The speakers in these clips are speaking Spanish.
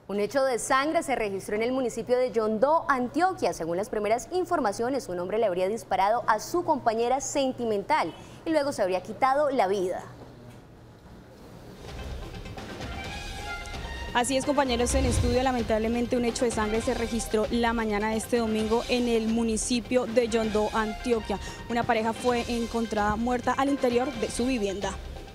Un hecho de sangre se registró en el municipio de Yondó, Antioquia. Según las primeras informaciones, un hombre le habría disparado a su compañera sentimental y luego se habría quitado la vida. Así es, compañeros, en estudio, lamentablemente un hecho de sangre se registró la mañana de este domingo en el municipio de Yondó, Antioquia. Una pareja fue encontrada muerta al interior de su vivienda.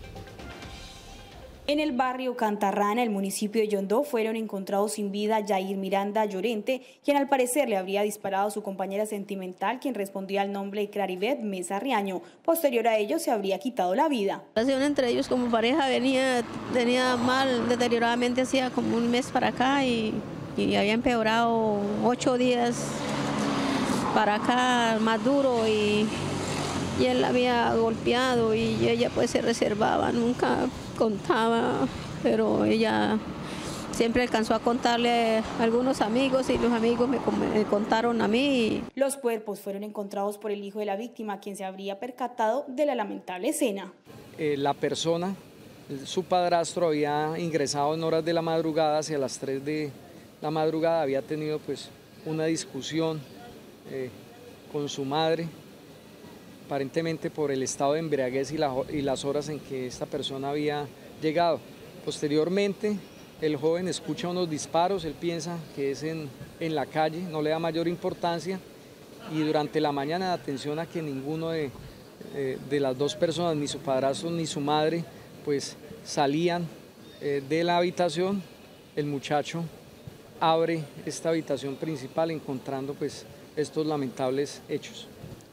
En el barrio Cantarrana, el municipio de Yondó, fueron encontrados sin vida Yair Miranda Llorente, quien al parecer le habría disparado a su compañera sentimental, quien respondía al nombre de Claribet Mesa Riaño. Posterior a ello, se habría quitado la vida. La relación entre ellos como pareja tenía mal, deterioradamente hacía como un mes para acá y había empeorado 8 días para acá, más duro, y él la había golpeado y ella pues se reservaba, nunca contaba, pero ella siempre alcanzó a contarle a algunos amigos y los amigos me contaron a mí. Los cuerpos fueron encontrados por el hijo de la víctima, quien se habría percatado de la lamentable escena. La persona, su padrastro, había ingresado en horas de la madrugada, hacia las 3 de la madrugada, había tenido pues una discusión con su madre, aparentemente por el estado de embriaguez y las horas en que esta persona había llegado. Posteriormente, el joven escucha unos disparos, él piensa que es en la calle, no le da mayor importancia, y durante la mañana, atención a que ninguno de las dos personas, ni su padrastro ni su madre, pues salían de la habitación. El muchacho abre esta habitación principal encontrando pues estos lamentables hechos.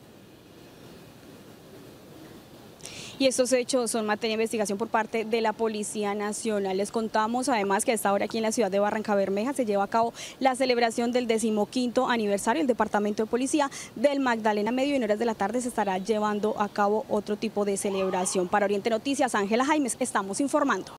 Y estos hechos son materia de investigación por parte de la Policía Nacional. Les contamos además que a esta hora aquí en la ciudad de Barrancabermeja se lleva a cabo la celebración del 15º aniversario del Departamento de Policía del Magdalena Medio, y en horas de la tarde se estará llevando a cabo otro tipo de celebración. Para Oriente Noticias, Ángela Jaimes, estamos informando.